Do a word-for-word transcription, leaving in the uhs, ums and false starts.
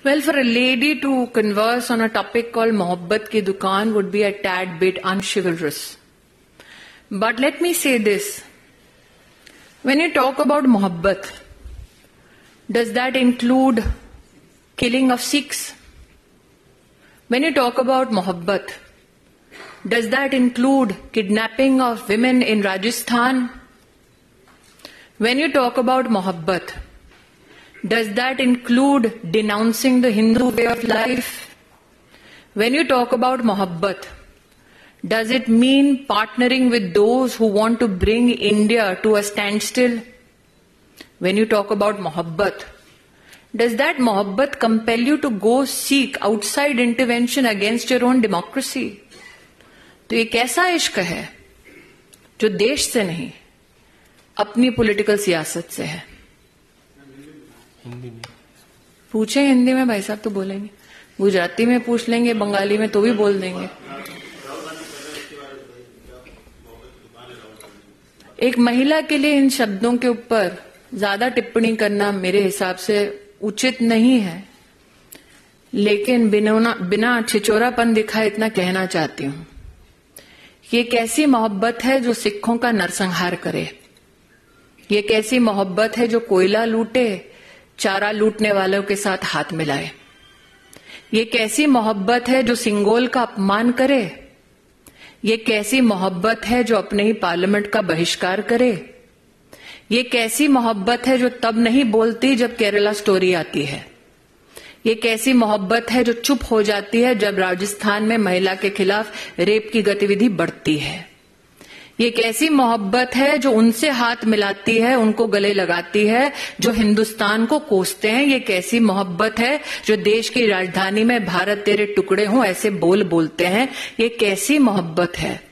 Well, for a lady to converse on a topic called Mohabbat Ki Dukaan would be a tad bit unchivalrous. But let me say this. When you talk about Mohabbat, does that include killing of Sikhs? When you talk about Mohabbat, does that include kidnapping of women in Rajasthan? When you talk about Mohabbat, does that include denouncing the Hindu way of life? When you talk about Mohabbat, does it mean partnering with those who want to bring India to a standstill? When you talk about Mohabbat, does that Mohabbat compel you to go seek outside intervention against your own democracy? तो ये कैसा इश्क है जो देश से नहीं अपनी पॉलिटिकल सियासत से है? पूछे हिंदी में, भाई साहब तो बोलेंगे, गुजराती में पूछ लेंगे, बंगाली में तो भी बोल देंगे। एक महिला के लिए इन शब्दों के ऊपर ज्यादा टिप्पणी करना मेरे हिसाब से उचित नहीं है, लेकिन बिना बिना छिचोरापन दिखाए इतना कहना चाहती हूं कि ये कैसी मोहब्बत है जो सिखों का नरसंहार करे? ये कैसी मोहब्बत है जो कोयला लूटे, चारा लूटने वालों के साथ हाथ मिलाए? ये कैसी मोहब्बत है जो सिंगोल का अपमान करे? ये कैसी मोहब्बत है जो अपने ही पार्लियामेंट का बहिष्कार करे? ये कैसी मोहब्बत है जो तब नहीं बोलती जब केरला स्टोरी आती है? ये कैसी मोहब्बत है जो चुप हो जाती है जब राजस्थान में महिला के खिलाफ रेप की गतिविधि बढ़ती है? ये कैसी मोहब्बत है जो उनसे हाथ मिलाती है, उनको गले लगाती है जो हिंदुस्तान को कोसते हैं? ये कैसी मोहब्बत है जो देश की राजधानी में भारत तेरे टुकड़े हों ऐसे बोल बोलते हैं? ये कैसी मोहब्बत है?